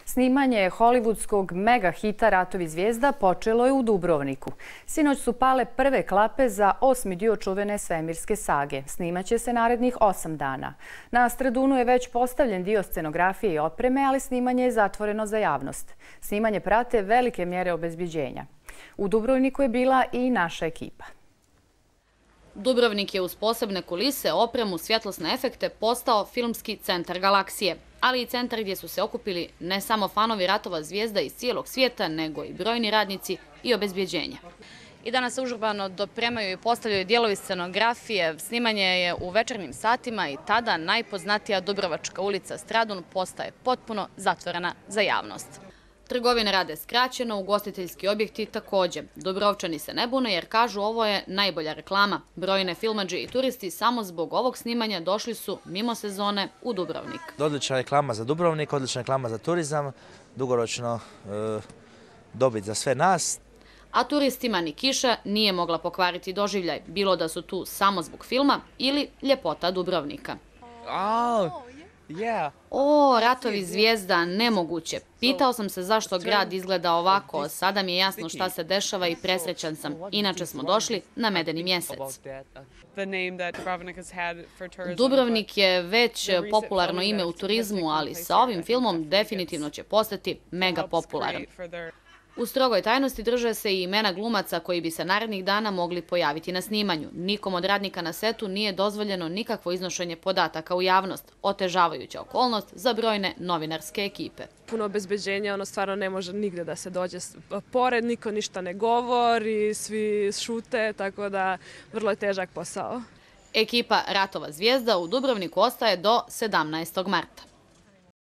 Snimanje hollywoodskog mega hita Ratovi zvijezda počelo je u Dubrovniku. Sinoć su pale prve klape za 8. dio čuvene svemirske sage. Snimaće se narednih 8 dana. Na Stradunu je već postavljen dio scenografije i opreme, ali snimanje je zatvoreno za javnost. Snimanje prate velike mjere obezbeđenja. U Dubrovniku je bila i naša ekipa. Dubrovnik je uz posebne kulise, opremu, svjetlosne efekte postao filmski centar galaksije, ali i centar gdje su se okupili ne samo fanovi Ratova zvijezda iz cijelog svijeta, nego i brojni radnici i obezbeđenja. I danas se užurbano dopremaju i postavljaju dijelovi scenografije. Snimanje je u večernjim satima i tada najpoznatija Dubrovačka ulica Stradun postaje potpuno zatvorena za javnost. Trgovine rade skraćeno, ugostiteljski objekti također. Dubrovčani se ne bune jer kažu ovo je najbolja reklama. Brojne filmadže i turisti samo zbog ovog snimanja došli su mimo sezone u Dubrovnik. Odlična reklama za Dubrovnik, odlična reklama za turizam, dugoročno dobit za sve nas. A turistima ni kiša nije mogla pokvariti doživljaj, bilo da su tu samo zbog filma ili ljepota Dubrovnika. O, Ratovi zvijezda, nemoguće. Pitao sam se zašto grad izgleda ovako, sada mi je jasno šta se dešava i presrećan sam. Inače smo došli na medeni mjesec. Dubrovnik je već popularno ime u turizmu, ali sa ovim filmom definitivno će postati mega popularan. U strogoj tajnosti drže se i imena glumaca koji bi se narednih dana mogli pojaviti na snimanju. Nikom od radnika na setu nije dozvoljeno nikakvo iznošenje podataka u javnost, otežavajuća okolnost za brojne novinarske ekipe. Puno obezbeđenja, stvarno ne može nigde da se dođe pored, niko ništa ne govori, svi šute, tako da vrlo je težak posao. Ekipa Ratova zvijezda u Dubrovniku ostaje do 17. marta.